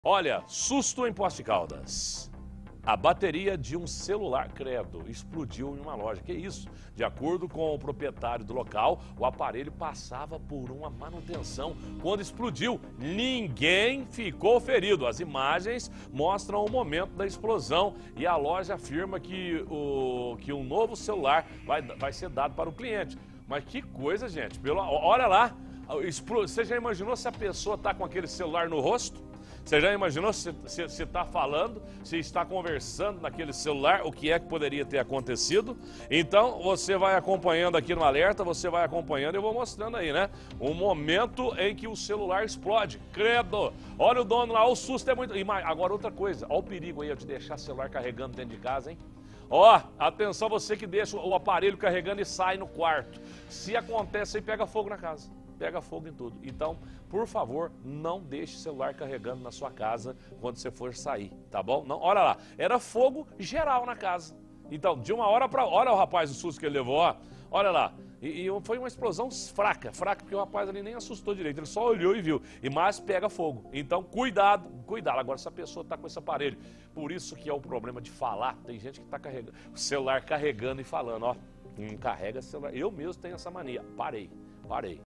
Olha, susto em Poços de Caldas. A bateria de um celular, credo, explodiu em uma loja. Que isso? De acordo com o proprietário do local, o aparelho passava por uma manutenção. Quando explodiu, ninguém ficou ferido. As imagens mostram o momento da explosão e a loja afirma que um novo celular vai ser dado para o cliente. Mas que coisa, gente. Olha lá, você já imaginou se a pessoa está com aquele celular no rosto? Você já imaginou se está falando, se está conversando naquele celular, o que é que poderia ter acontecido? Então, você vai acompanhando aqui no alerta, você vai acompanhando, eu vou mostrando aí, né? Um momento em que o celular explode, credo! Olha o dono lá, o susto é muito... Agora outra coisa, olha o perigo aí de deixar o celular carregando dentro de casa, hein? Ó, atenção você que deixa o aparelho carregando e sai no quarto. Se acontece aí, pega fogo na casa. Pega fogo em tudo. Então, por favor, não deixe o celular carregando na sua casa quando você for sair, tá bom? Não, olha lá, era fogo geral na casa. Então, de uma hora para... Olha o rapaz, o susto que ele levou, ó. Olha lá. E foi uma explosão fraca, porque o rapaz ali nem assustou direito, ele só olhou e viu. Mas pega fogo. Então, cuidado. Agora, essa pessoa está com esse aparelho. Por isso que é o problema de falar. Tem gente que está carregando o celular carregando e falando, ó. Não carrega celular. Eu mesmo tenho essa mania. Parei.